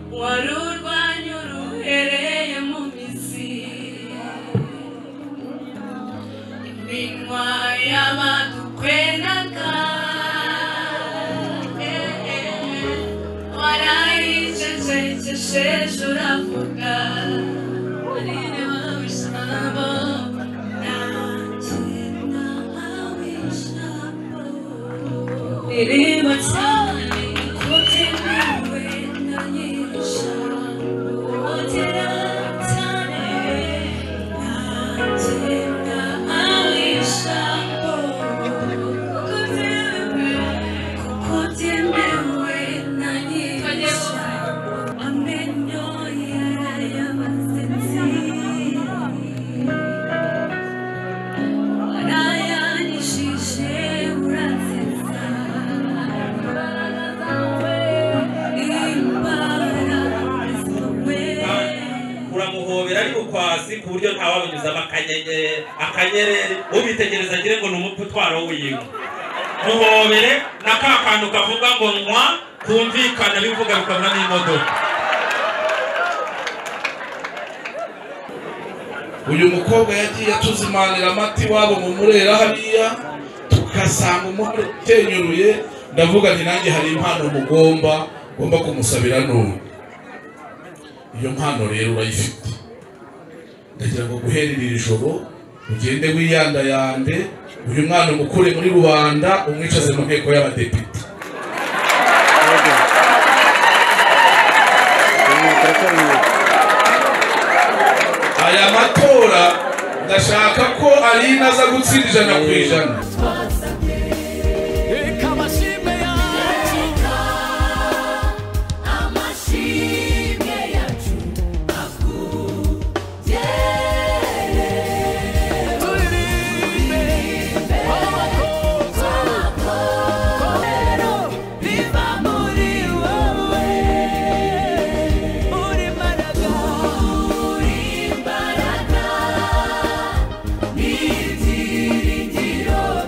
warurwanya uruhereye mu mizi iminwa y'abadukwenaga warayicecekesheje uravuga urire wawe ijambo nanjye nahawe ijambo ririmo cyane ko byemewe na nyir'ijambo wogera cyane nanjye nahawe ijambo kuko byemewe na nyir'ijambo amenyo y'abasetsi warayanyishije urasetsa uramuhobera ari ukwasi ku buryo ntawabinyuzamo akanyereri ubitegereza agire ngo ni umutwaro wiwe muhobere na ka kantu kavuga ngo nywa kumvikana bivuga bikabona n'imodoka. uyu mukobwa yagiye atuzimanira amata iwabo mu murera hariya tugasanga umuhore utenyuruye ndavuga nti nanjye hari impano mugomba kumusabira none. iyo mpano rero urayifite ndagira ngo guherera iri joro ugende wiyandayande uyu mwana umukure muri rubanda umwicaze mu nteko y'abadepite. aya matora ndashaka ko Aline aza gutsinda 100%. Ni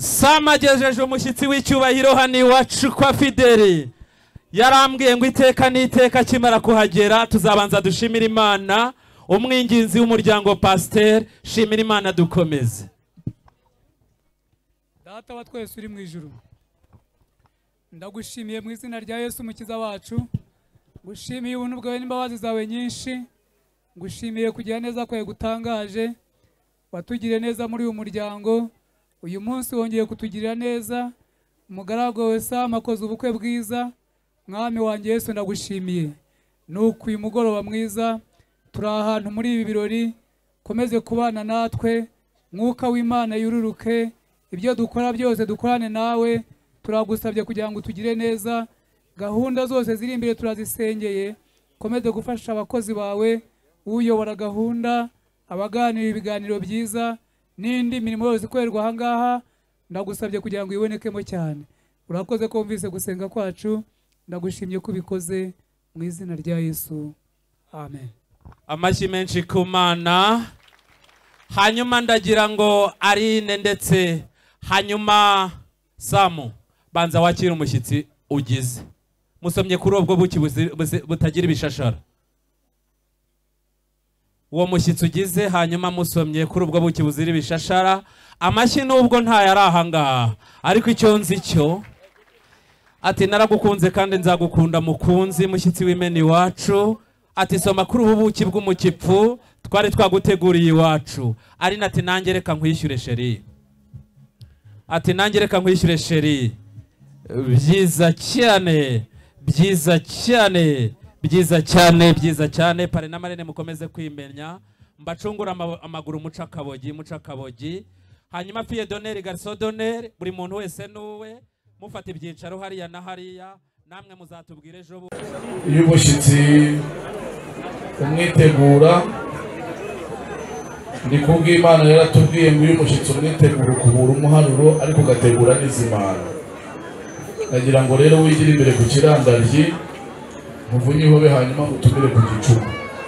samagejeje umushyitsi w'icyubahiro hano iwacu kwa Fideli. Yarambwiye ngo iteka n'iteka akimara kuhagera tuzabanza dushimira Imana. Umwinginzi w'umuryango Pasteur, shimira Imana dukomeze. Data wa twese uri mu ijuru, ndagushimiye mu izina rya Yesu umukiza wacu. Ngushimiye ubuntu bwawe n'imbabazi zawe nyinshi. Ngushimiye kugira neza kwawe gutangaje. Watugiriye neza muri uyu muryango. Uyu munsi wongeye kutugirira neza. Umugaragu wawe Sam akoze ubukwe bwiza. Mwami wanjye Yesu ndagushimiye. Nuko uyu mugoroba mwiza turi ahantu muri ibi birori. Komeze kubana natwe. Mwuka w'Imana yururuke. Ibyo dukora byose dukorane nawe. Turagusabye kugira ngo tugire neza. Gahunda zose ziri imbere turazisengeye. Komeze gufasha abakozi bawe. Uyobora gahunda, abaganira ibiganiro byiza n'indi mirimo yose ikorerwa aha ngaha. Ndagusabye kugira ngo ibonekemo cyane. Urakoze ko wumvise gusenga kwacu. Ndagushimye ko ubikoze mu izina rya Yesu. Amen. Amashyi menshi ku Mana. Hanyuma ndagira ngo Arine ndetse hanyuma Samu banza wakira umushyitsi ugize. Musomye kuri ubwo buki butagira ibishashara. Uwo mushyitsi ugize hanyuma musomye kuri ubwo buki buzira ibishashara. Amashyi nubwo nta yari aha ngaha, ariko icyo nzi cyo ati naragukunze kandi nzagukunda mukunzi mushyitsi w'Imena iwacu. Ati soma kuri ubu buki bw'umukipfu twari twaguteguriye iwacu. Ari nati nanjye reka nkwishyure sheri. Ati nanjye reka nkwishyure sheri. Byiza cyane, byiza cyane, byiza cyane, byiza cyane. Pare na Marene mukomeze kwimenya. Mbacungura amaguru muca kabogi. Hanyuma fiye doneri garso doneri buri muntu wese nuwe. Mufata ibyicaro hariya na hariya. Namwe muzatubwire ejo. Iyo umushyitsi umwitegura ni kubw'Imana yaratubwiye ngo iyo umushyitsi umwitegura ukubura umuharuro ariko ugategura n'izimana. Nagira ngo rero wigire imbere ku kirandaryi muvunye ihobe hanyuma utumire ku gicuba.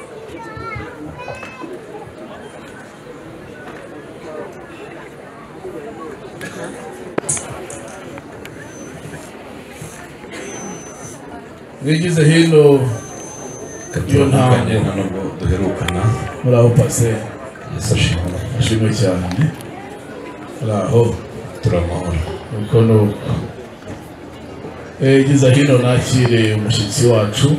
Wigize hino iyo ntambwe nubwo duherukana. muraho Pasteur. Yesu ashimwe cyane. Muraho turamahoro. uko nuko. Giza hino nakire umushyitsi wacu.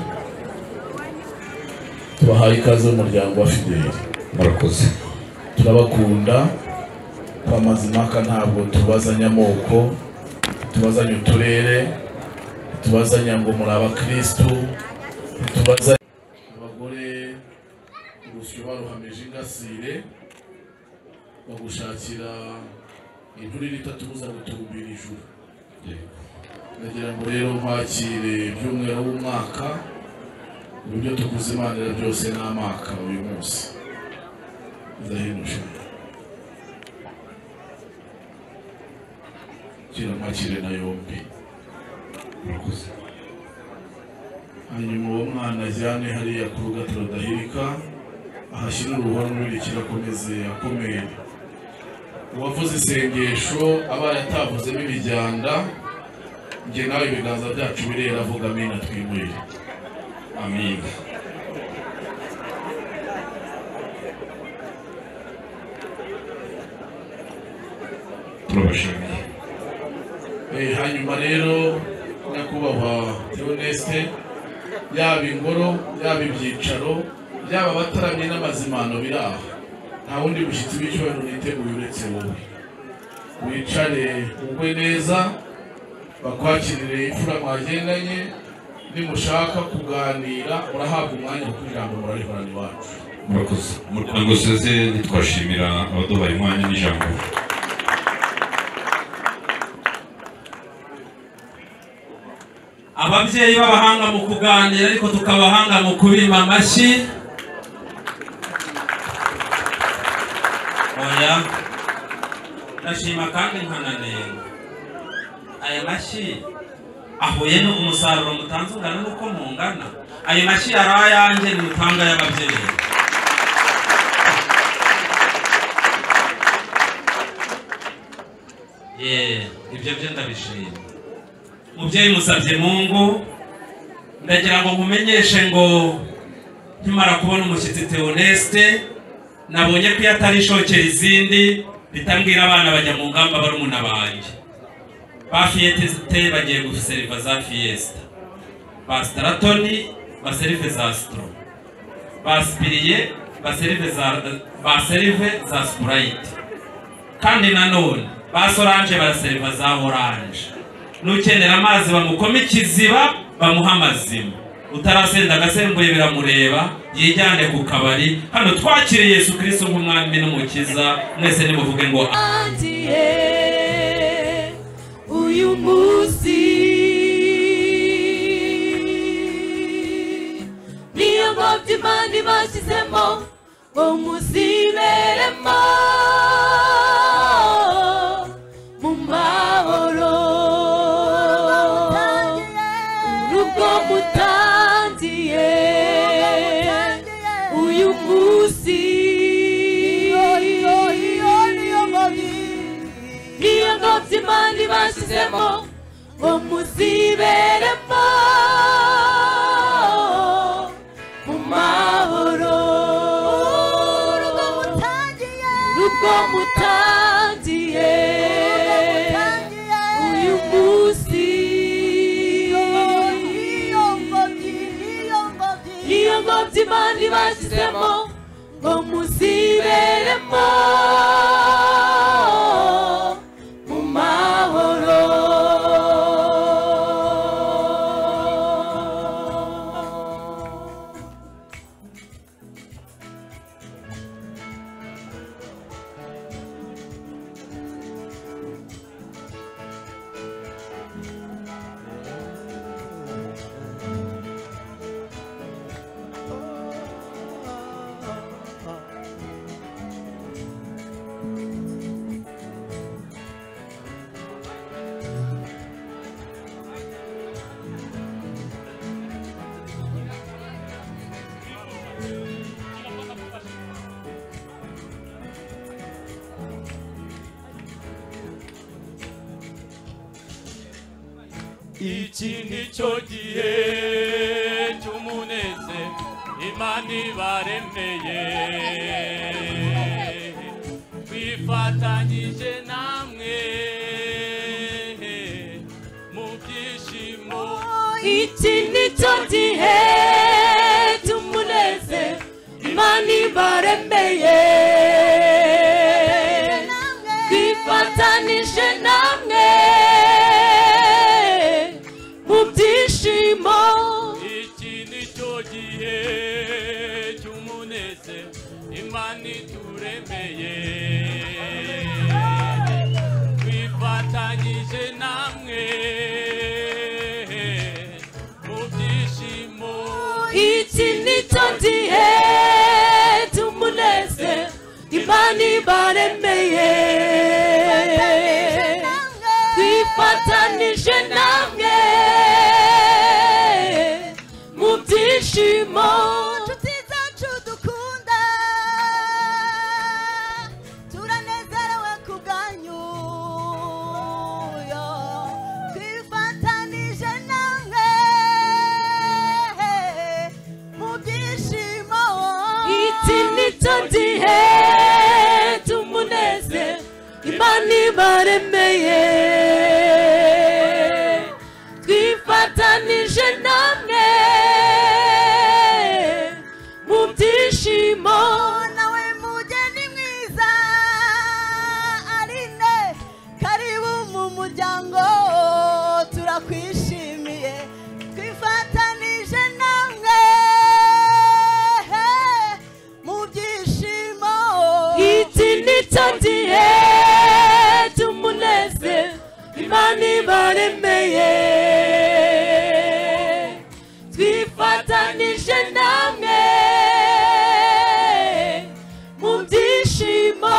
Tubahaye ikaze umuryango wa Fideli. Murakoze. Turabakunda. Kwa Mazimaka ntabwo tubazanya amoko, tubazanya uturere, tubazanya ngo muri abakristo, tubazanya abagore urusyo baruhamije ingasire bagushakira inturire itatu buza gutumbira ijuru. Nagira ngo rero nkwakire by'umwero w'umwaka, uburyo tukuzimanira byose n'amaka uyu munsi. Zahinusha kira mwakire na yombi. Murakoze. Hanyuma uwo mwana ajyane hariya ku rugatiro Dahirika ahashyira uruhoro n'urikira akomeze akomeye. Uwavuze isengesho abaye atavuzemo ibijyanda, njye nawe ibiganza byacu birera avuga amina twimurire. Amina. Turabashimiye. Hanyuma rero nyakubahwa Theoneste, yaba ingoro yaba ibyicaro yaba abataramye n'amazimano biraha, nta wundi mushyitsi w'icyubahiro niteguye uretse wowe. Wicare ugwe neza bakwakirire imfura mwagendanye. Nimushaka kuganira murahabwa umwanya wo kwijambo murarihorana iwacu. Murakoze. Mu Rwanda seze nitwashimira abaduhaye umwanya n'ijambo. Ababyeyi b'abahanga mu kuganira ariko tukabahanga mu kubima amashyi. Oya ndashima kandi nkananenga. Aya mashyi ahuye no umusaruro mutanze ungana nuko mungana. Ayo mashyi yari ayanjye ni mutanga y'ababyeyi. ibyo byo ndabishima mubyeyi musabye Mungu ndagira ngo nkumenyeshe ngo nkimara kubona umushyitsi Theoneste nabonye ko yatari shokera izindi bitambwira abana bajya mu ngamba barumuna banjye ba Fiesta bagiye guseriva za Fiesta ba Stratoni baserive za Stro baspiriye baserive za Sprite kandi nanone ba Solange baraseriva za Orange nukenera amazi bamukoma ikiziba bamuha amazima utarasenda agasembuye biramureba yijyane ku kabari hano twakire Yesu Kristo nk'umwami n'umukiza mwese nimuvuge ngo uyu munsi niyo mpamvu Imana ibashyizemo ngo muziberemo mu mahoro urugo mutangiye uyu munsi niyo mpamvu Imana ibashyizemo ngo muziberemo mu mahoro urugo mutangiye uyu munsi niyo mpamvu Imana ibashyizemo ngo muziberemo mu mahoro iki nicyo gihe cy'umunezero Imana ibaremeye twifatanyije namwe mu byishimo iki nicyo gihe cy'umunezero Imana ibaremeye twifatanyije namwe mu byishimo iki nicyo gihe cy'umunezero Imana ituremeye twifatanyije namwe mu byishimo iki nicyo gihe cy'umunezero Imana ibaremeye twifatanyije namwe mu byishimo inshuti zacu dukunda turanezerewe ku bwanyu twifatanije namwe mu byishimo iki nicyo gihe cy'umunezero Imana ibaremeye twifatanije namwe mu byishimo nawe mugeni mwiza Aline karibu mu muryango turakwishimiye twifatanije namwe mu byishimo iki nicyo gihe cy'umunezero Imana ibaremeye twifatanije namwe mu byishimo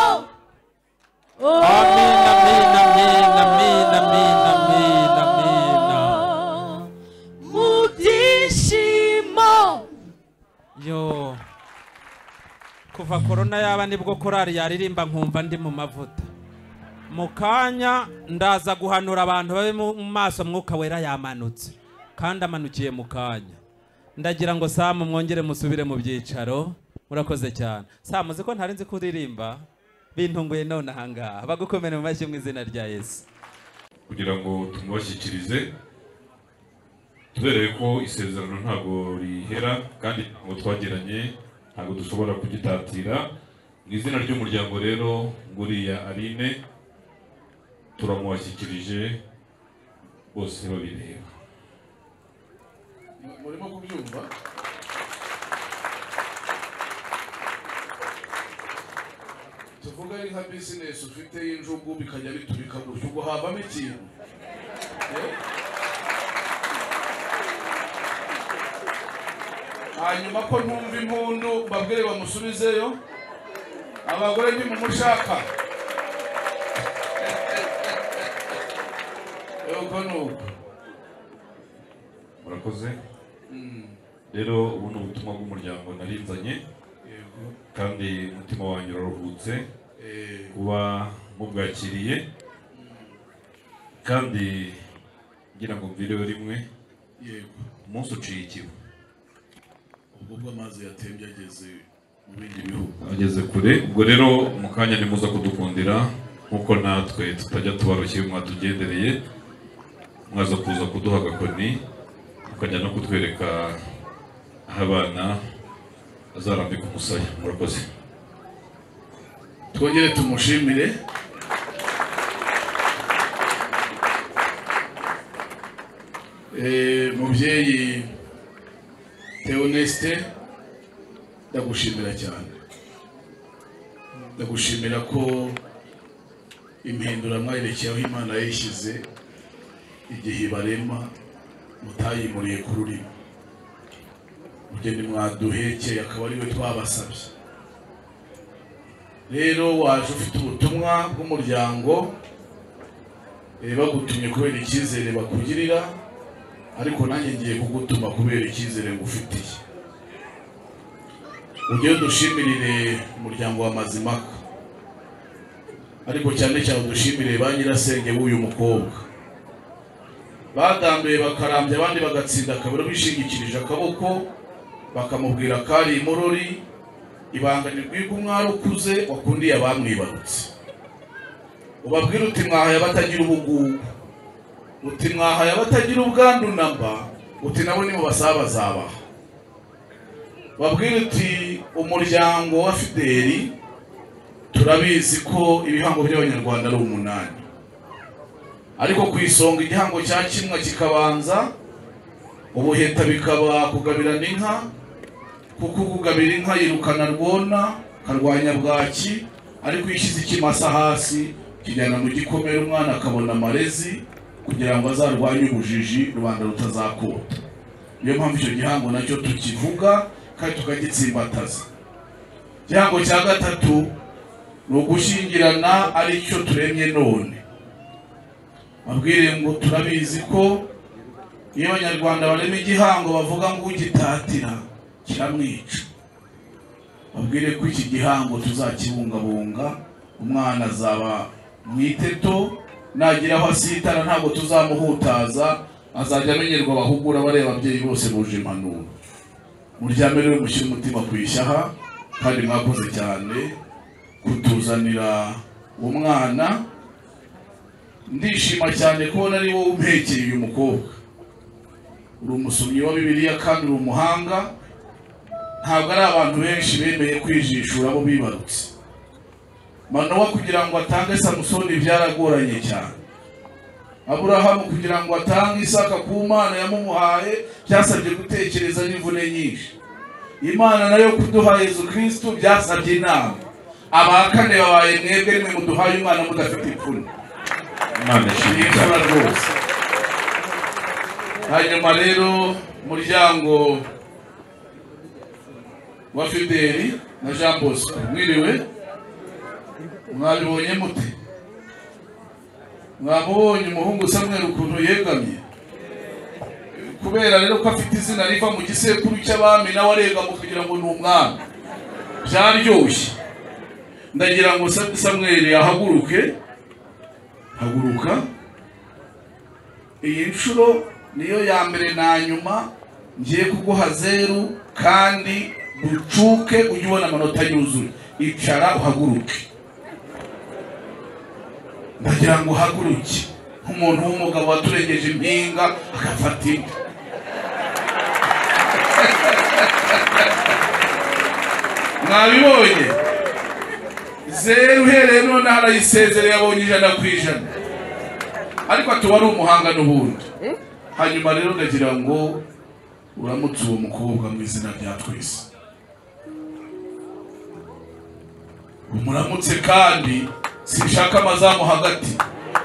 Amen, amen, amen, amen, amen, amen, amen. mu byishimo Yo kuva corona yaba nibwo korari yaririmba nkumva ndi mu mavuta mukanya ndaza guhanura abantu babe mu maso mwuka wera yamanutse kandi amanukiye mukanya. Ndagira ngo Samu mwongere musubire mu byicaro. Murakoze cyane. Samu uzi ko ntarinzi kuririmba bintunguye none ahangaha. Bagukomere mu mashyi mu izina rya Yesu. Kugira ngo tumubashyikirize tubereye ko isezerano ntago rihera kandi ngo twagiranye ntago dushobora kugitatira. Mu izina ry'umuryango rero nguriya Aline turamubashyikirije bose babireba. Murimo kubyumva? Tuvuga ari nka business ufite y'injugu bikajya biturika gutyo ubwo havamo ikintu. Hanyuma ko ntumva impundu babwire bamusubizeyo. Abagore ntimumushaka. Yuko nuko. Murakoze. Rero ubu ni ubutumwa bw'umuryango narinzanye kandi umutima wanjye uraruhutse kuba mubwakiriye kandi ngira ngo mvireho rimwe umunsi uciye ikibu. Ubwo amazi yatembye ageze mu bindi bihugu. Ageze kure. Ubwo rero mu kanya nimuza kudukundira nkuko natwe tutajya tubarushye mwatugendereye mwaza kuza kuduha agakoni mukajya no kutwereka aho abana azarambika umusaya. Murakoze. Twongere tumushimire. Mubyeyi Theoneste ndagushimira cyane. Ndagushimira ko impindura mwayerekeyeho Imana yishyize igihe ibarema mutayimuriye ku rurimi. Mugeni mwaduhekeye akaba ariwe twabasabye. Rero waje ufite ubutumwa bw'umuryango bagutumye kubera icyizere bakugirira, ariko nanjye ngiye kugutuma kubera icyizere ngufitiye. Ugiye dushimirire umuryango wa Mazimaka, ariko cyane cyane dushimire ba nyirasenge w'uyu mukobwa. Bagambiye bakarambya abandi bagatsinda akabero bishingikirije akaboko bakamubwira kari imurori ibanga nirwiga umwari ukuze wakundiye abamwibarutse. Ubabwira uti mwahaye abatagira ubugugu, uti mwahaye abatagira ubwandu namba, uti nabo ni mu basabazabaha. Babwira uti umuryango wa Fideli turabizi ko ibihango by'abanyarwanda ari 8, ariko ku isonga igihango cya kimwe kikabanza ubuheta bikaba kugabirana inka, kuko kugabira inka yirukana rwona karwanya bwaki, ariko yishyize ikimasa hasi kijyana mu gikomere umwana akabona amarezi kugira ngo azarwanye ubujiji rubanda rutazakota. Niyo mpamvu icyo gihango nacyo tukivuga kandi tukagitsimbataza. Igihango cya gatatu ni ugushyingirana, ari cyo turemye none. Babwire ngo turabizi ko iyo abanyarwanda barema igihango bavuga ngo ugitatira kiramwica. Babwire ko iki gihango tuzakibungabunga, umwana azaba mwiteto, nagira aho asitara ntabwo tuzamuhutaza, azajya amenyerwa abahugura bareba ababyeyi bose buje impanuro. Muryame rero mushyire umutima ku ishyaha, kandi mwakoze cyane kutuzanira umwana. Ndishima cyane kubona ari wowe umpekeye uyu mukobwa. Uri umusomyi wa Bibiliya kandi uri umuhanga. Ntabwo ari abantu benshi bemeye kwijishura abo bibarutse. Manowa kugira ngo atange Samusoni byaragoranye cyane. Aburahamu kugira ngo atange Isaka ku Mana yamumuhaye byasabye gutekereza n'imvune nyinshi. Imana nayo kuduha Yesu Kristo byasabye inama. Abakane babaye mwebwe rimwe muduhaye umwana mudafite ipfunwe. Imana ishimwe rwose. Hanyuma rero muryango wa Fideli na Jean Bosco mwiriwe, mwabibonye mute? Mwabonye umuhungu Samuel ukuntu yegamye? Kubera rero ko afite izina riva mu gisekuru cy'abami nawe aregama kugira ngo ni umwami, byaryoshye. Ndagira ngo Samuel ahaguruke haguruka. Iyi nshuro niyo ya mbere na nyuma ngiye kuguha 0 kandi bucuke ujye ubona amanota yuzuye. Icara uhaguruke. Ndagira ngo uhaguruke nk'umuntu w'umugabo waturengeje impinga agafata inda. Mwabibonye 0 uhereye none harayisezereye abonye 100%. Ariko atuwari umuhanga n'ubundi. Hanyuma rero ndagira ngo uramutse uwo mukobwa mu izina rya twese. Umuramutse kandi sinshaka amazamu hagati.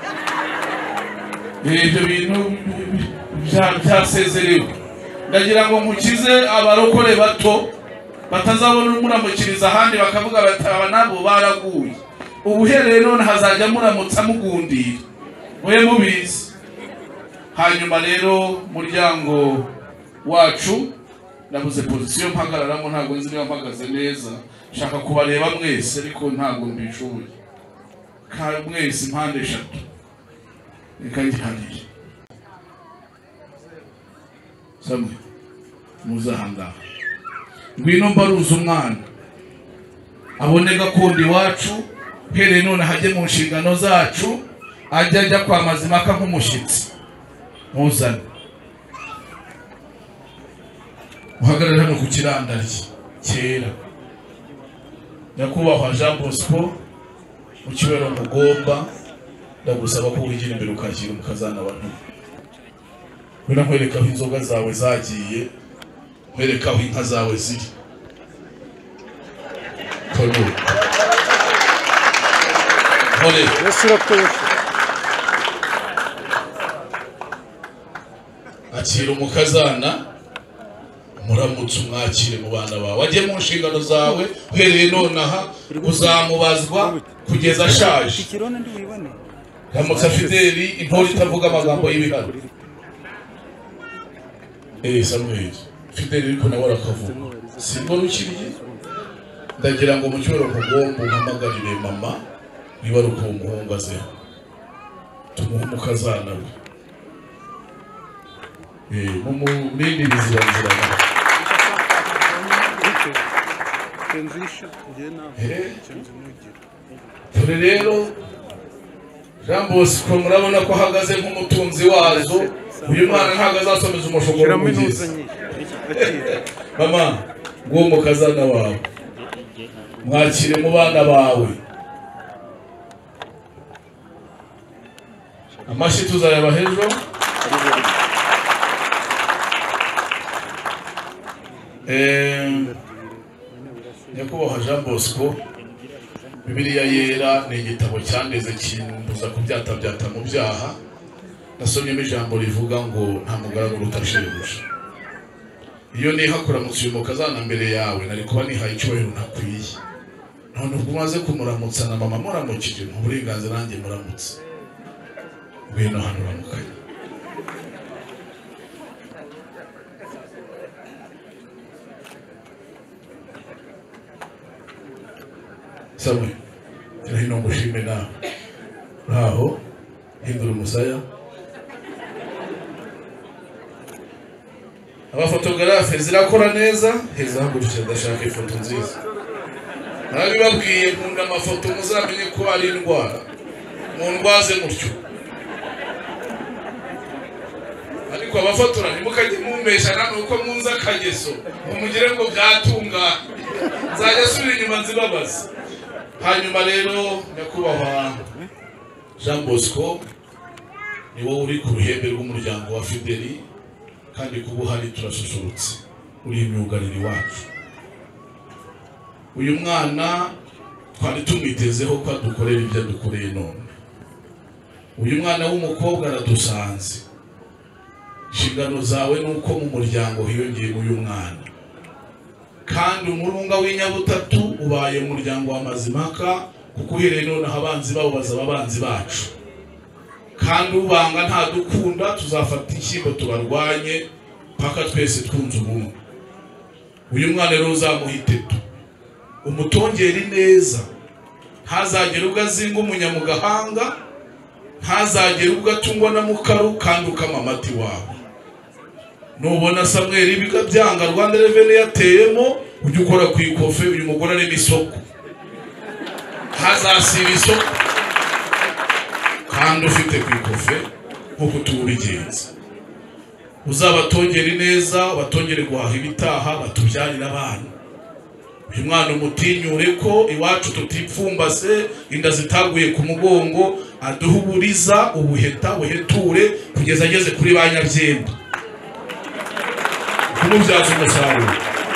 Ibyo bintu byasezerewe. Ndagira ngo mukize abarokore bato batazabona umuramukiriza ahandi bakavuga bataba nabo baraguye. Ubuhereye none hazajya muramutsa mugundira. Mwe mubizi. Hanyuma rero muryango wacu nabuze position mpagararamo ntago nzi niba mpagaze neza. Shaka kubareba mwese ariko ntago mbishoboye. Ka mwese impande 3. Reka ngihaniye. Samwe muzahanga. Ngwino mbaruza umwana. Abone gakondo iwacu here none hajye mu nshingano zacu ajya kwa Mazimaka nk'umushitsi. Muzana. Uhagarara hano ku kirandari kera. Nyakubahwa Jean Bosco ukibera Mugomba ndagusaba ko wigira imbere ukakira umukazana abantu. Bina nkwereka aho inzoga zawe zagiye, nkwereka aho inka zawe ziri. Kono. Hole. Akira umukazana muramutse umwakire mu bana bawe. Wajye mu nshingano zawe uhereye nonaha uzamubazwa kugeza ashaje. Ramutsa Fideli intore itavuga amagambo y'ibihano. Samuel Fideli ariko nawe arakavuga. Simbo rukiriye. Ndagira ngo mu cyoro Mugomba umpamagarire mama wibaruka umuhungu aze. Tumuhe umukazana we. Mumu nini bizira. Tore rero Jean Bosco murabona ko ahagaze nk'umutunzi wazo. Uyu mwana ntago azasomeza umushogoro mugezi. Mama ngo umukazana wawe mwakire mu bana bawe. Amashi tuzayaba hejo. Nyakubahwa Jean Bosco Bibiliya yera ni igitabo cyandeze kimbuza kubyata mu byaha. Nasomyemo ijambo rivuga ngo nta mugaragaro utashebuja. Iyo nihakuramutse uyu mukazana mbere yawe nari kuba nihaye icyubahiro ntakwiye. None ubwo umaze kumuramutsa na mama muramukije mu burenganzira nanjye muramutse. Ngwino hano uramukanye. Samuel, hino ngushime nawe. Raho, hindura umusaya. Abafotografe zirakora neza, heza hagurukira ndashaka ifoto nziza. Nabibabwiye nkunda amafoto muzamenye ko ari indwara. Mundwaze mutyo. Ariko abafotora nimukajye mumbesha namwe uko munza kageso. Mumugire ngo byatunga. Nzajya subira inyuma nzibabaza. Hanyuma rero nyakubahwa Jean Bosco ni wowe uri ku ruhembe rw'umuryango wa Fideli kandi kuba uhari turasusurutse. Uri imyugariri wacu. Uyu mwana twari tumwitezeho ko adukorera ibyo adukoreye none. Uyu mwana w'umukobwa aradusanze. Inshingano zawe nuko mu muryango hiyongeye uyu mwana. Kandi umurunga w'inyabutatu ubaye umuryango wa Mazimaka kuko uhereye none abanzi babo bazaba abanzi bacu. Kandi ubanga nta dukunda tuzafata inshyimbo tubarwanye paka twese twunze ubumwe. Uyu mwana rero uzamuhitetu umutongera neza ntazagera ubwo azinga umunyamugahanga ntazagere ubwo atungwa na mukaru kandi ukama amati wawe. Nubona Samuel ibiga byanga Rwanda Revenue yateyemo ujye ukora ku ikofe uyu mugore ari n'isoko hazasiba isoko kandi ufite ku ikofe nkuko tubigenza. Uzabatongere neza batongere guhaha ibitaha batubyarira abana. Uyu mwana umutinyure ko iwacu tutipfumbase inda zitaguye ku mugongo aduhuburiza ubuheta buheture kugeza ageze kuri ba Nyabyenda kumubyaza umusaruro.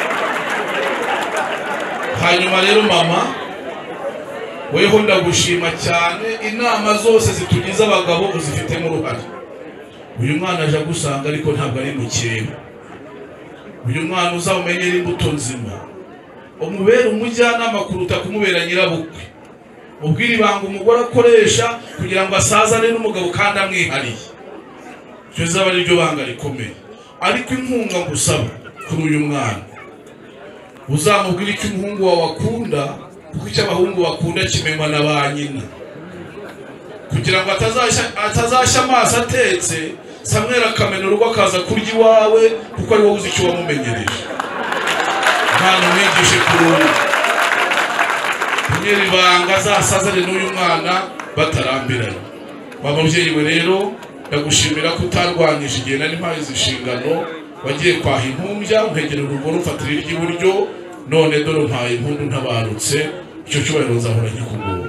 Hanyuma rero mama weho ndagushima cyane inama zose zitugize abagabo uzifitemo uruhare. Uyu mwana aje gusanga ariko ntabwo ari mukeba. Uyu mwana uzawumenyera imbuto nzima umubera umujyanama kuruta kumubera nyirabukwe. Ubwira ibanga umugore akoresha kugira ngo asazane n'umugabo kandi amwihariye. Cyo zaba ari ryo banga rikomeye. Ariko inkunga ngusaba kuri uyu mwana uzamubwira icyo umuhungu wawe akunda kuko icyo abahungu bakunda kimenywa na ba nyina kugira ngo atazashya amaso atetse Samuel akamena urugo akaza kurya iwawe kuko ari wowe uzi icyo wamumenyereje. Mwana umwigishe kurunga kunyera ibanga azasazane n'uyu mwana batarambiranye. Bababyeyi we rero ndagushimira ko utarwanyije igihe nari mpaye izishingano wagiye kwaha impumbya nkegera urugo rufatira iry'iburyo none dore mpaye impundu ntabarutse icyo cyubahiro nzahora nkikugura.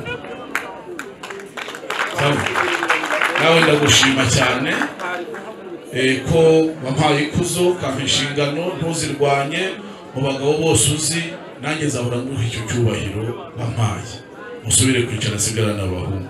Nawe ndagushima cyane ko wampaye ikuzo kampa inshingano ntuzirwanye mu bagabo bose uzi nanjye nzahora nguha icyo cyubahiro wampaye. Musubire kwicara sigarana abahungu.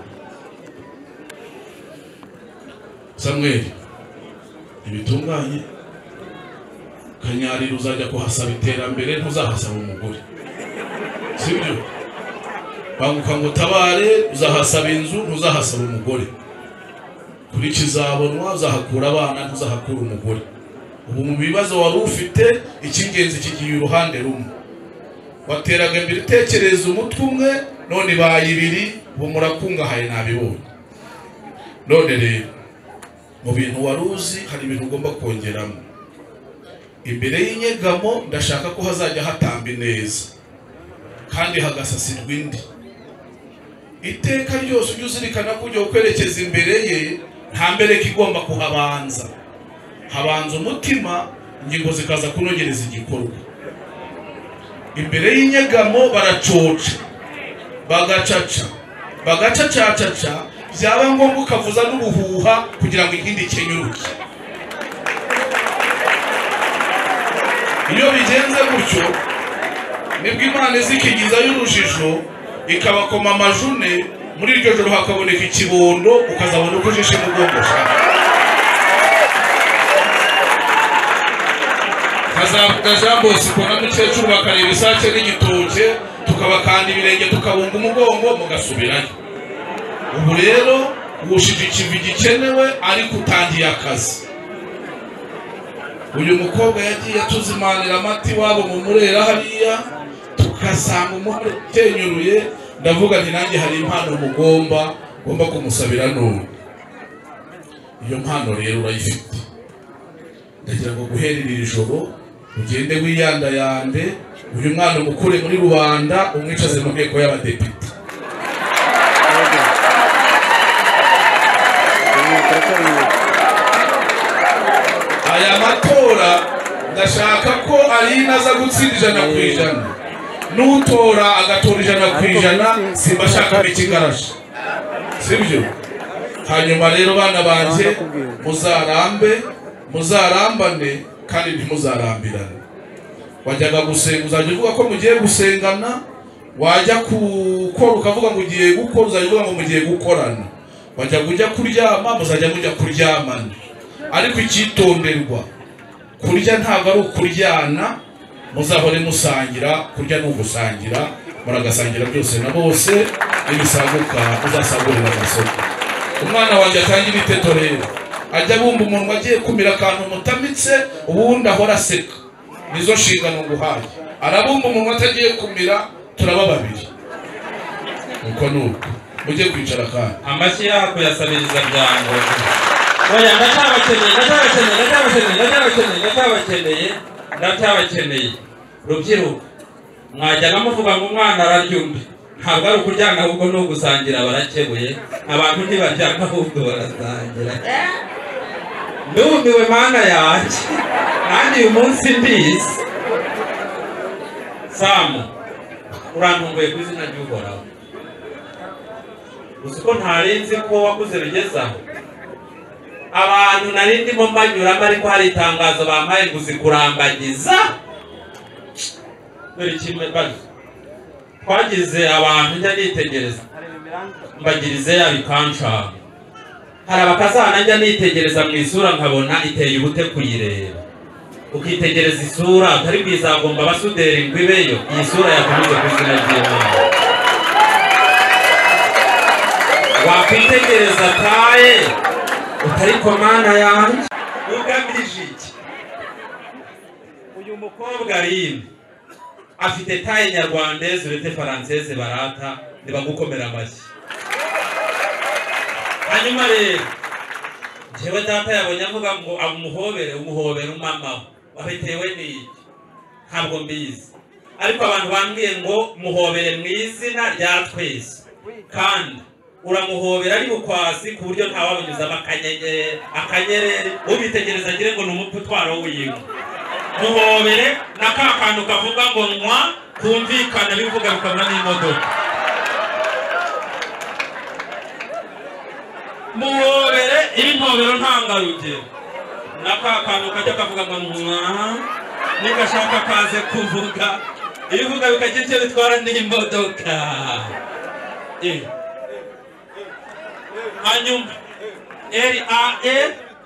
Samuel ibitunganye Kanyarira uzajya kuhasaba iterambere ntuzahasaba umugore sibyo. Banguka ngo tabare uzahasaba inzu ntuzahasaba umugore. Kuri kizabonwa uzahakura abana ntuzahakura umugore. Ubu mu bibazo wari ufite icy'ingenzi kigiye uruhande rumwe. Wateraga imbere tekereza umutwe umwe none baye ibiri ubu murakungahaye nabibonye. None rero mu bintu waruzi hari ibintu ugomba kongeramo. Imbere y'inyegamo ndashaka ko hazajya hatamba neza kandi hagasasirwa indi. Iteka ryose ujye uzirikana ko ujya kwerekeza imbere ye nta mbere kigomba kuhabanza. Habanza umutima ingingo zikaza kunogereza igikorwa. Imbere y'inyegamo baracoca bagacaca bagacacacaca byaba ngombwa ukavuza n'ubuhuha kugira ngo ikindi kenyuruke. Iyo bigenze gutyo nibwo Imana izikigiza y'urujijo ikabakoma amajune muri iryo joro hakaboneka ikibondo ukazabona uko ujishe mugongo shaka. Kazavuga jambo sikona mukecuru bakareba isake n'igitoke tukabakanda ibirenge tukabunga umugongo mugasubirayo. Ubu rero ubushije ikivi gikenewe ariko utangiye akazi. Uyu mukobwa yagiye tuzimanira amati wabo mu murera hariya tukasanga umuhore tenyuruye ndavuga nti nanjye hari impano mugomba kumusabira none. Iyo mpano rero urayifite. Ndagira ngo guherera ijoro ugende wiyandayande uyu mwana mukure muri rubanda umwicaze mu nteko y'abadepite. Aya matora ndashaka ko ari naza gutsinda 100%. Nutora agatora 100% simbashaka bikigaraje. Sibyo? Hanyuma rero bana banje muzarambane kandi ntimuzarambirane. Wajyaga gusenga uzajya uvuga ko mugiye gusengana, wajya gukora ukavuga ngo ugiye gukora uzajya uvuga ngo mugiye gukorana. Wajya kujya kuryama muzajya mujya kuryamana. Ariko icyitonderwa kurya ntabwo ari ukuryana muzahore musangira. Kurya no gusangira muragasangira byose na bose ibisaguka uzasagurira amasoko. Umwana wanjye atangira iteto rero ajya bumba umuntu agiye kumira akantu mutamitse ubundi ahora aseka. Nizo nshingano nguhaye. Arabumba umuntu atagiye kumira turaba babiri uko nuko mujye kwicara kandi amashyi yako yasabiriza byango oya ndacyabakeneye rubyiruko mwajyaga muvuga ngo umwana araryumva ntabwo ari ukuryana ahubwo ni ugusangira barakebuye abantu ntibaryana ahubwo barasangira ndumiwe mana yanjye kandi uyu munsi mbizi Samu urantunguye ku izina ry'uhoraho gusa ko ntarenze ko wakuze bigezaho abantu nari ndimo mbanyuramo ariko hari itangazo bampaye kuzikurambagiza dore kimwe bazi twagize abantu njya nitegereza mbagirize yabikanshaka hari abakazana njya nitegereza mu isura nkabona iteye ubute kuyireba ukitegereza isura atari bwizagomba abasuderi ngo ibeyo iyi sura yakomeze ku izina ry'Imana wakwitegereza taye utari komana yanjye ugamije iki uyu mukobwa rimwe afite taye nyarwandeze urete faranseze barata nibagukomera amashyi hanyuma rero jewe data yabonye avuga ngo umuhobere umama wabitewe n'iki ntabwo mbizi ariko abantu bambwiye ngo muhobere mu izina rya twese kandi uramuhobera ari bukwasi ku buryo ntawabonyuzamo akanyereri ubitegereza agire ngo ni umutwaro w'inka muhobere na ka kantu kavuga ngo nywa kumvikana bivuga bikabona n'imodoka muhobere iri mpobero ntangarugero na ka kantu kajya kavuga ngo nywa nigashaka kaze kuvuga ibivuga bikagira icyo bitwara n'imodoka hanyuma RAE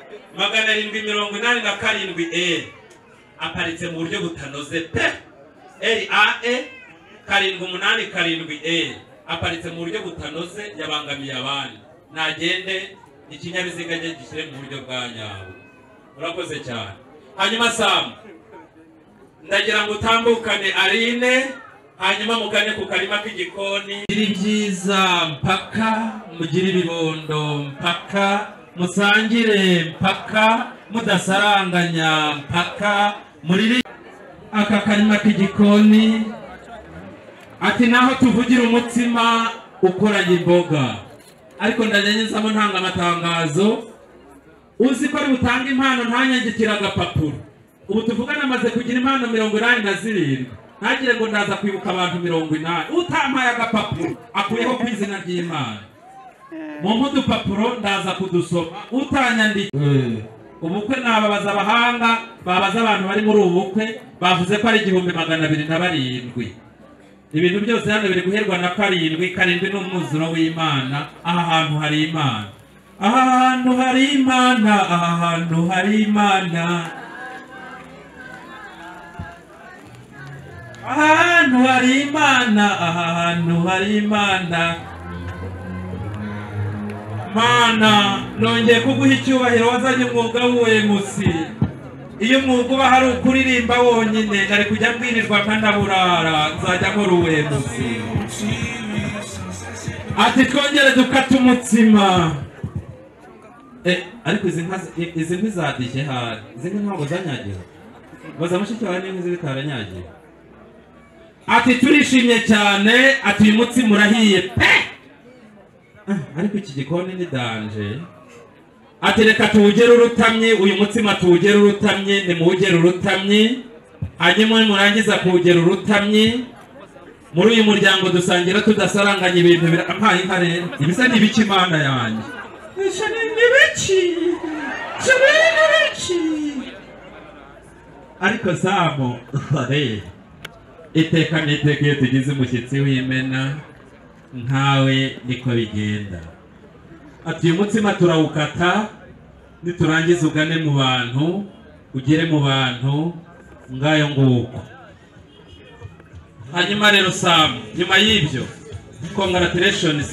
787 aparitse mu buryo butanoze pe RAE 787 aparitse mu buryo butanoze yabangamiye abandi nagende ikinyabiziga cye gishyire mu buryo bwa nyawo urakoze cyane hanyuma Samu ndagira ngo utambukane Aline hanyuma mugane ku karima k'igikoni iri byiza mpaka mugire ibibondo mpaka musangire mpaka mudasaranganya mpaka muri aka karima k'igikoni ati naho tuvugira umutsima ukoranye imboga ariko ndanyanyizamo ntanga amatangazo uzi ko ari butanga impano ntanyagikira agapapuro ubu tuvugana amaze kugira impano 87 ntagire ngo ndaza kwibuka abantu 80 utampaye agapapuro akuyeho ku izina ry'Imana mu mudupapuro ndaza kudusoma utanyandika ubukwe nababaza abahanga babaza abantu bari muri ubukwe bavuze ko ari 1207 ibintu byose hano biri guherwa na 7 n'umwuzuro w'Imana aha hantu hari Imana aha hantu hari Imana aha hantu hari Imana ahantu hari Imana aha hantu hari Imana Mana nongeye kuguha icyubahiro wazanye umwuga w'ubuhemuzi iyo umwuga uba hari ukuririmba wonyine nari kujya mbwirirwa kandi aburara nzajya nkora ubuhemuzi ati twongere dukata umutsima ariko izi nkwi zadishye hari izi nkwi ntabwo zanyagiwe baza mushiki wawe n'inkwi zitaranyagiwe ati turishimye cyane ati uyu mutsima urahiye pe ariko iki gikoni ni danje ati reka tuwugere urutamye uyu mutsima tuwugere urutamye nimuwugere urutamye hanyuma murangiza kuwugera urutamye muri uyu muryango dusangira tudasaranganya ibintu birampaye inka rero ibisa n'ibiki Imana yanjye bisa n'ibiki ariko Samu iteka n'iteka iyo tugize umushyitsi w'imena nkawe niko bigenda ati uyu mutsima turawukata niturangiza ugane mu bantu ugere mu bantu ngayo nguko hanyuma rero Samu nyuma y'ibyo congratulations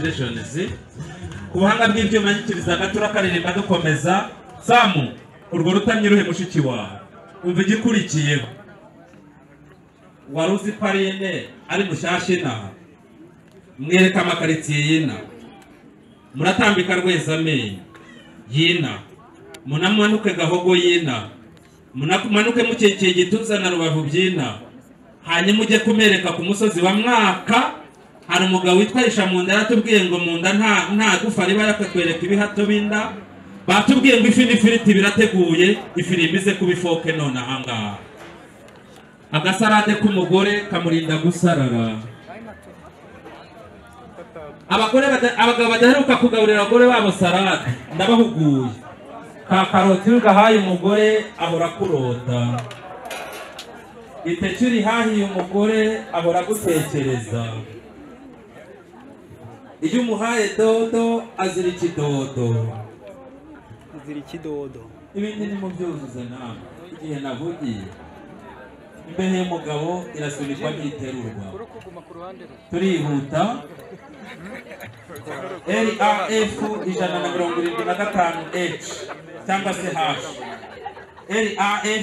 ku buhanga bw'ibyuma nyikirizaga turakaririmba dukomeza Samu urwo rutamye ruhe mushiki wawe umva igikurikiyeho wari uzi ko ari mushyashya inaha mwereka amakaritsiye y'ina, muratambika Rwezamenyo y'ina, munamanuke Gahogo y'ina, munakumanuke mukekeye Gituza na Rubavu by'ina, hanyuma ujye kumereka ku musozi wa Mwaka. Hari umugabo witwa Ishamunda yaratubwiye ngo munda nta gufa riba, yakatwereka ibihato binda, batubwiye ngo ifi n'ifiriti birateguye, ifirimbi ze kubifoke none ahangaha. Agasarade k'umugore kamurinda gusarara. Abagabo badaheruka kugaburira abagore babo salade ndabahuguye. Ka karoti ugahaye umugore ahora kurota, itecuri hahiye umugore ahora gutekereza. Iyo umuhaye dodo azira ikidodo, ibindi ni mu byuzuze nawe. Igihe navugiye imbehe y'umugabo irasunikwa n'iterurwa. Turihuta. RAF 175H cyangwa se hash. RAF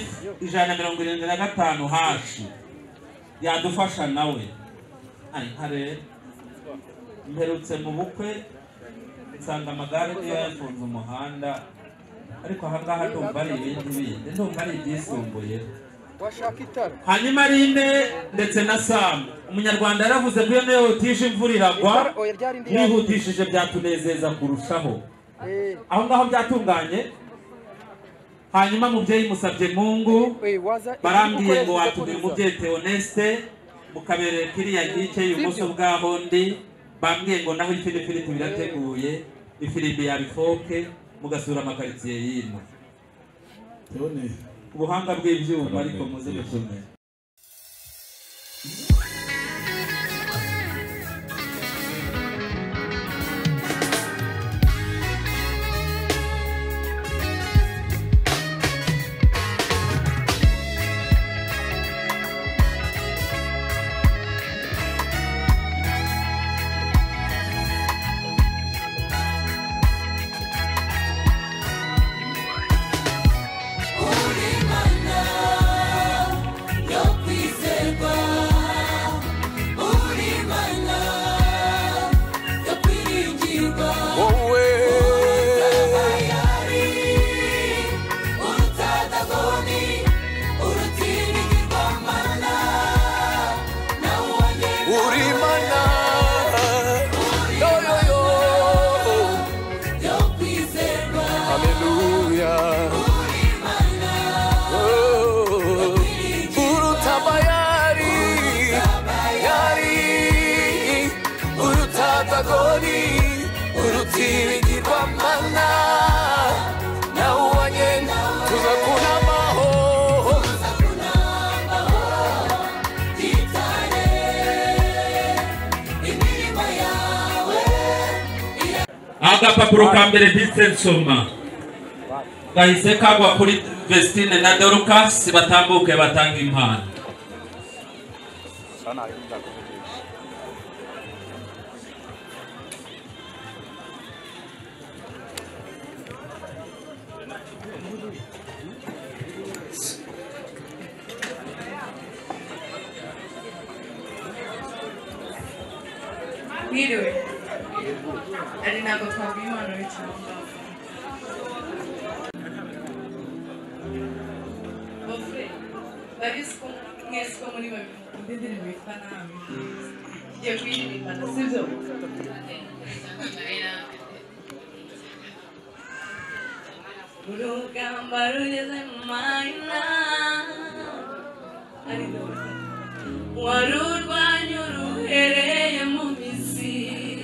175H yadufasha nawe. Hare mperutse mu bukwe nsanga amagare niyo yafunze umuhanda, ariko ahangaha ndumva ari ibindi, ndumva ari ibyisumbuye. Hanyuma Rinde ndetse na Sam, umunyarwanda yaravuze ko iyo niyo utije imvura iragwa, mwihutishije byatunezeza kurushaho. Aho ngaho byatunganye. Hanyuma mubyeyi musabye Mungu, barambwiye ngo watumiye umubyeyi Theoneste mukabereye kiriya gice y'ubuso bwaho ndi, bambwiye ngo naho ifirifiriti birateguye, ifirimbi yabifoke mugasura amakaritsiye y'ino. Ubuhanga bw'ibyuma ariko muze mutume. Agapapuro ka mbere Vincent Soma gahise kagwa kuri Vestine na Dorcas batambuke batanga impano. Ari ntabwo twavuye impano y'icanga. Bofre, ndabizi ko mwese ko muri babiri mukunda indirimbo yitwa Nabi. Tugiye kuyiririmba sibyo? Urugamba rugeze mu mayina, ari Dorcas. Warurwanya uruhereye mu mizi,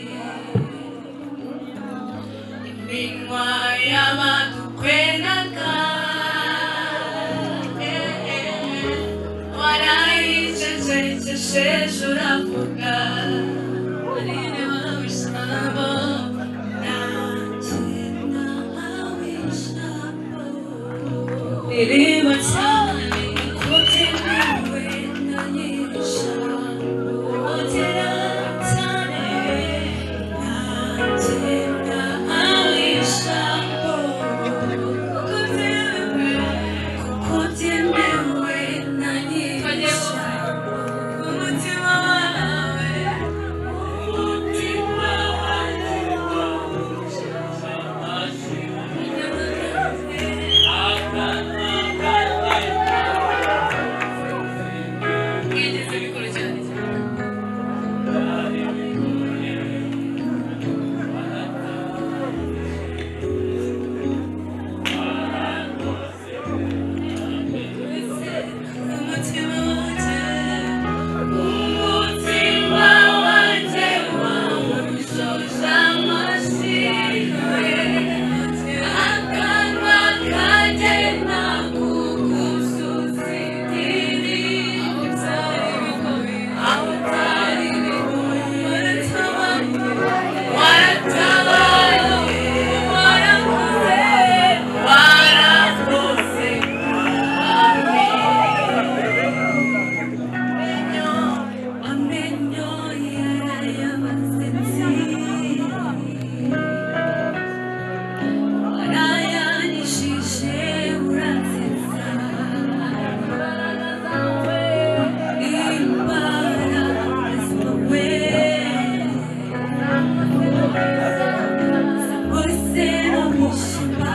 iminwa y'abadukwenaga warayicecekesheje uravuga, urinde wabishabo nanjye nawishabo, iriba cyane kutemewe na nyir'ijambo, otera cyane nanjye nawishabo, kutemewe na nyir'ijambo, umutima wawe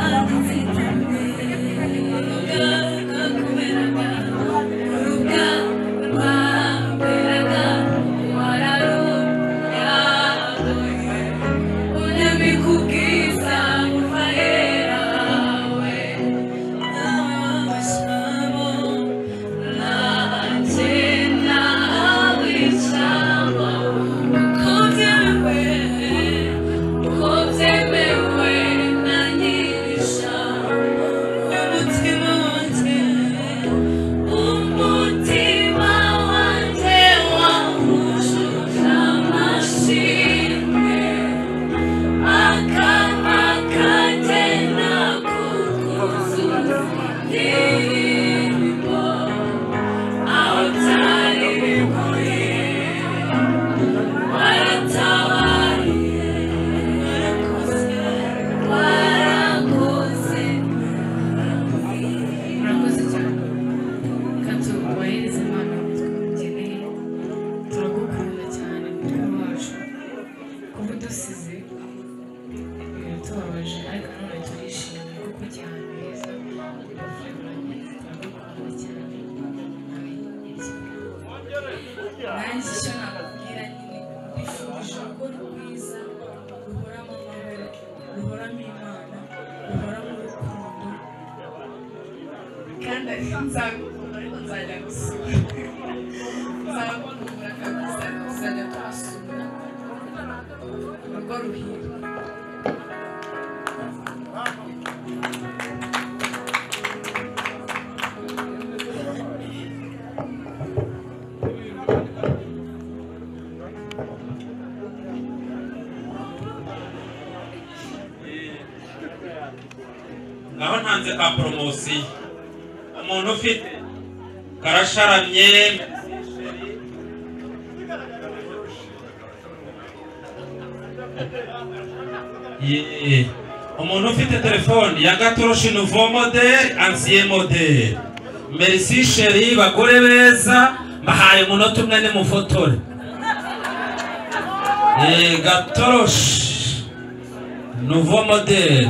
naho ntanze ka promotion umuntu ufite karasharamye umuntu ufite telefone ya gatoroshi nouveau modèle ancien modèle merci chérie bagore beza bahaye umunota umwe ni mufotore gatoroshi nouveau modèle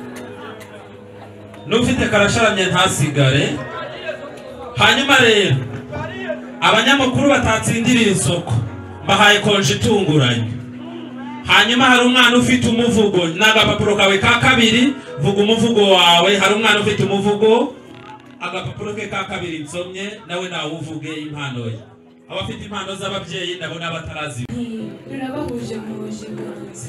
nufite karasharamye ntasigare. Hanyuma rero abanyamakuru batatsindira isoko bahaye konje itunguranye. Hanyuma hari umwana ufite umuvugo n'agapapuro kawe ka kabiri vuga umuvugo wawe. Hari umwana ufite umuvugo agapapuro ke ka kabiri nsomye nawe nawe uvuge impano ye. Abafite impano z'ababyeyi nabo n'abatarazi birabahuje mu bujiganzi.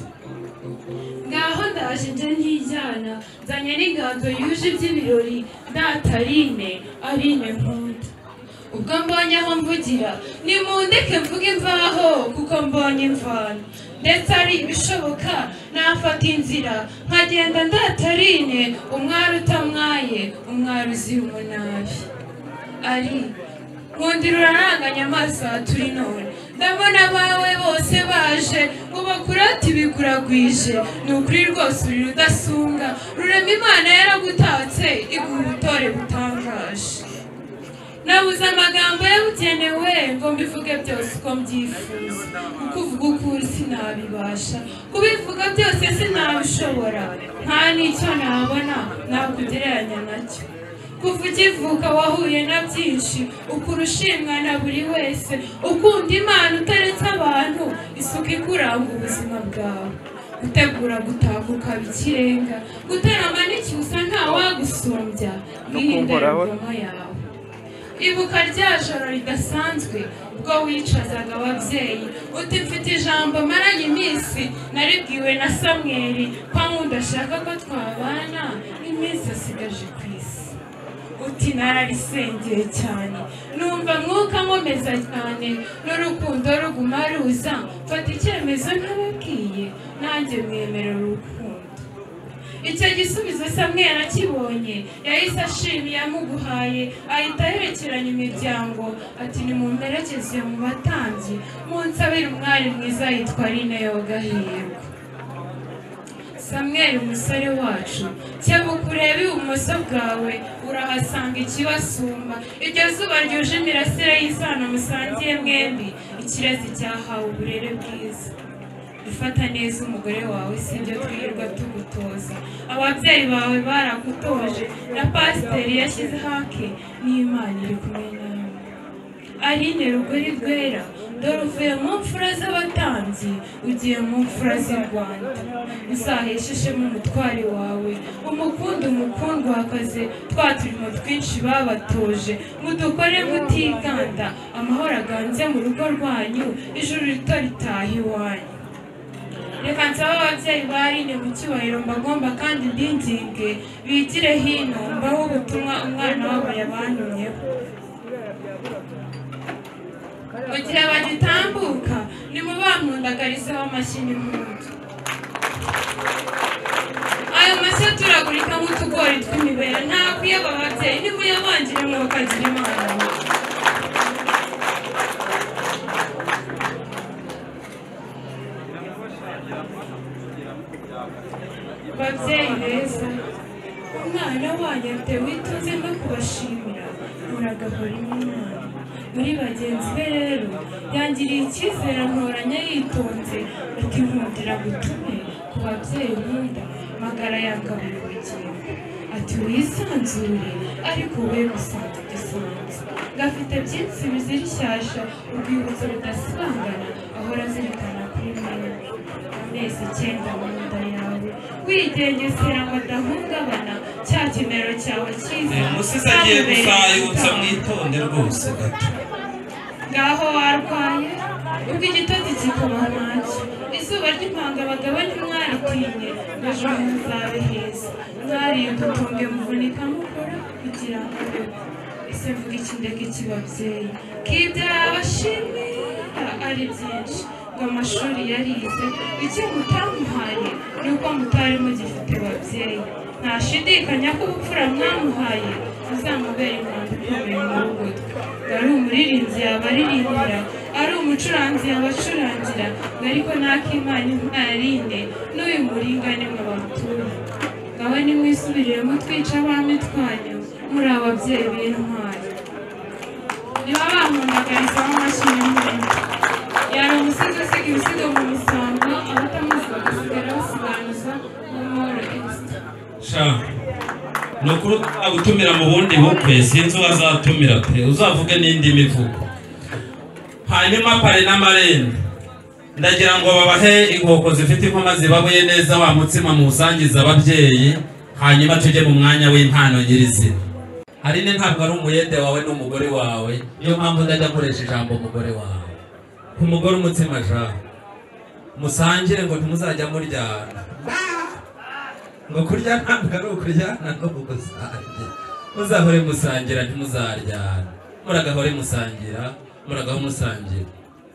Ngaho ndaje nje nkijyana zanye n'inganzo yuje iby'ibirori ndatarine arine nkunda. Ubwo mbonye aho mvugira nimundeke mvuge imvaho kuko mbonye imvano. Ndetse ari ibishoboka nafata inzira nkagenda ndatarine umwari utamwaye umwari uzira umunabi. Ari nkundira uraranganya amaso turi none ndabona abawe bose baje ngo bakurate ibikuragwije. Ni ukuri rwose uri rudasunga rurema Imana yaragutatse iguha ubutore butangaje. Nabuze amagambo yabugenewe ngo mbivuge byose uko mbyifuza. Kuvuga ukuri sinabibasha kubivuga byose sinabishobora. Nta n'icyo nabona nakugereranya nacyo. Kuva ukivuka wahuye na byinshi ukura ushimwa na buri wese. Ukunda Imana utaretse abantu isuku ikuranga ubuzima bwawe. Gutegura gutaka ukaba ikirenga gutarama n'icyusa ntawagusumbya mwihindura ingoma yawe. Ibuka rya joro ridasanzwe ubwo wicazaga ababyeyi uti mfite ijambo maranye iminsi naribwiwe na Samweli ko nkundashaka ko twabana iminsi asigaje ku isi. Uti nararisengeye cyane numva mwuka nkomeza cyane n'urukundo ruguma ruza mfata icyemezo ntababwiye nanjye mwemerera urukundo. Icyo gisubizo Samweli akibonye yahise ashima yamuguhaye ahita aherekeranya imiryango ati nimumperekeze mu batambyi munsabire umwari mwiza yitwa Lineyo Gahirwa. Samweli umusore wacu cyebuka urebe ibumoso bwawe urahasanga ikibasumba. Iryo zuba ryuje imirasire y'isano musangiye mwembi ikirezi cyahawe uburere bwiza. dufata neza umugore wawe sibyo twirirwa tugutoza ababyeyi bawe baragutoje na pasiteri yashyize hake n'Imana iri kumwe nawe Aline rugori rwera dore uvuye mu mfura z'abatambyi ugiye mu mfura z'i Rwanda uzahesheshemo umutwari wawe umukunda umukundwakaze twa turimo twinshi babatoje mudukore mutiganda amahoro aganze mu rugo rwanyu ijuru rito ritaha iwanyu reka nsaba ababyeyi ba Aline mu cyubahiro mbagomba kandi ndinginge bigire hino mbaho ubutumwa umwana wabo yabantumyeho mu gihe bagitambuka nimubamundagarizeho amashyi n'impundu ayo mashyi aturagurika nk'utugori tw'imibera ntakwiye aba babyeyi nimuyabangire mwakagira Imana babyeyi beza umwana wanyu atewe ituze no kubashimira muragahora Imana muri bagenzi be rero yangiriye icyizere ntoranya yitonze ati nkundira gutume ku babyeyi nkunda magara yangabura ubugingo ati wisanzure ariko we gusanze gisanze gafite byinshi bizira ishyashya urwibutso rudasibangana ahora azirikana kuri mwe amezi 9 mu nda yawe wigengesera ngo adahungabana cya kimero cyawe cyiza umusizi agiye gusayutsa mwitonde rwose gato ngaho warwaye ubwo igitozi kikuba ntacyo izuba ry'impanga bagabanye mwaritinye ngo ejo muzabe heza mwarinda utunge muvunika mukora kugira ngo ese mvuga ikindege kibabyeyi kibyabashimira ari byinshi ngo amashuri yarize icyo mutamuhaye ni uko mutari mugifite babyeyi ntashidikanya ko ubupfura mwamuhaye muzamubera impamvu ikomeye mu rugo rwe ari umuririmbyi yabaririmbira ari umucuranzi yabacurangira ariko n'akimana Aline n'uyu muringane mwabatura ngawe nimwisubiriyemo twica abami twanyu muri ababyeyi b'intwari niba bamundagarizaho amashyi y'impundu yari umusizi usiga ibisigo mu misango abatamuzi bagasigara basiganuza n'amahoro Esther sha nukuri agutumira mu bundi bukwe sinzi uwazatumira pe uzavuge n'indi mivugo hanyuma pare n'amarende ndagira ngo babahe inkoko zifite inkoma zibabuye neza wa mutsima mu busangiza ababyeyi hanyuma tujye mu mwanya w'impano nyirizina Aline ntabwo ari umuyede wawe n'umugore wawe niyo mpamvu ndajya nkoresha ijambo umugore wawe ku mugore umutsima ja musangire ngo ntimuzajya muryana ngo kurya ntabwo ari ukuryana no kugusangira muzahore musangira ntimuzaryana muragahore musangira muragaho musangira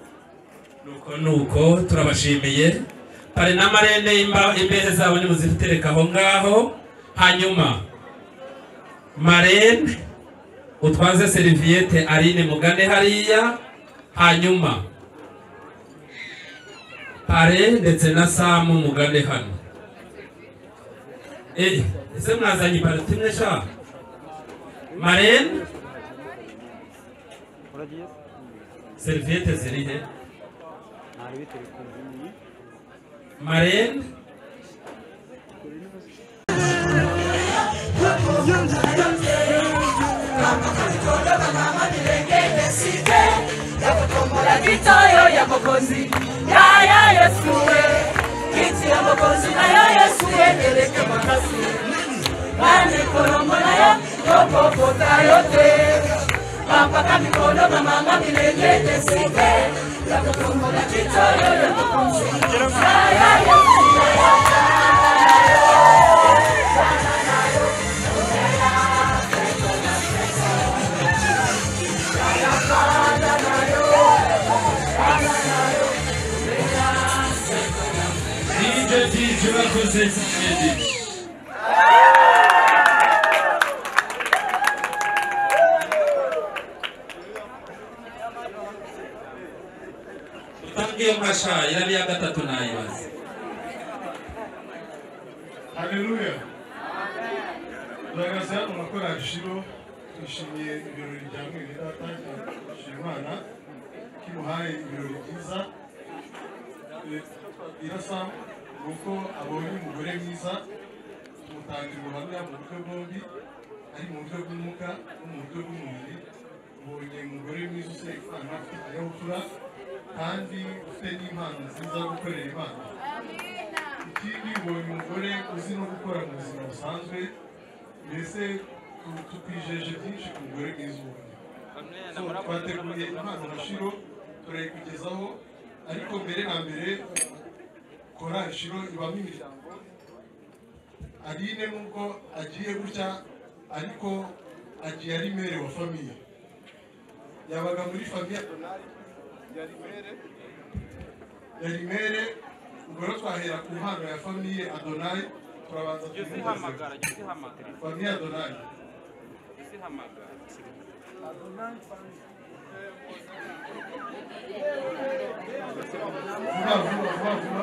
nuko turabashimiye pare n'amarende imbehe zabo nimuzitereka aho ngaho hanyuma marene utwaze serviette Aline mugane hariya hanyuma pare ndetse na Samu mugane hano ese mwazanye parati imwe sha marene serviette ziri he marene Gitayo ya mokozi ya Yesu kiti ya mokozi na ya Yesu endeleke makasi Mane koromona ya Yoko yote Papa mikono mama milenge desike ya mokozi gitayo ya mokozi ya Yesu utangiye masha irabi ya gatatu nayibaze Haleluya Turagaza umakora shiro twishimiye ibirori bya mwene data Imana kimuhaye ibirori byiza irasa nuko abonye umugore mwiza tumutangira ubuhamya mu buryo bwombi ari mu buryo bw'umwuka no mu buryo bw'umubiri. Ubonye umugore mwiza usenga Imana afite ikinyabupfura kandi ufite n'impano nziza yo gukorera Imana. Ikindi ubonye umugore uzi no gukora mu buzima busanzwe, mbese tukwijeje byinshi ku mugore mwiza ubonye. Twateguye impano na Shiro turayikugezaho, ariko mbere na mbere korali Shiro ibamo imiryango. Aline nubwo agiye gutya ariko agiye ari mere wa famiye, yabaga muri famiye yari mere. Ubwo rero twahera ku mpano ya famiye Adonai, turabanza tumuhamagara famiye Adonai. Vuba.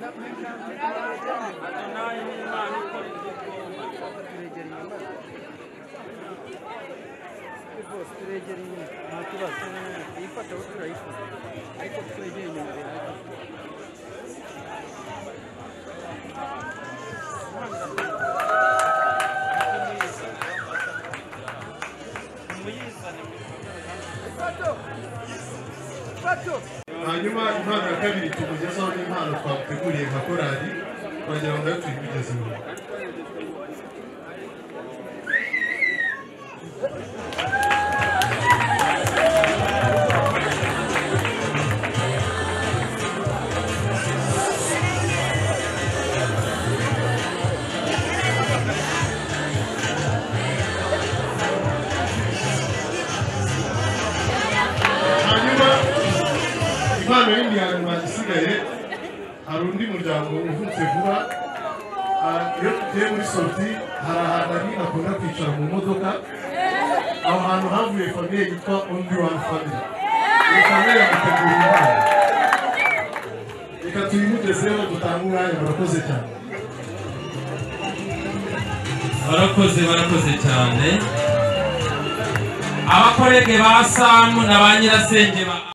turegera inyuma nta kibazo tuyifata aho turayifata ariko twegera inyuma hanyuma impano ya kabiri tumugezaho n'impano twateguriye nka korali, twagira ngo nayo tuyikugezeho. Impano y'indi hanyuma isigaye, hari undi muryango uvutse vuba. Iyo tugiye muri sorti hari ahantu ari akunda kwicara mu modoka, aho hantu havuye famiye yitwa Only One Family. Iyo famiye yamutegura impano, reka tuyimugezeho dutange umwanya. Murakoze cyane. barakoze cyane abakorege ba Samu na ba nyirasenge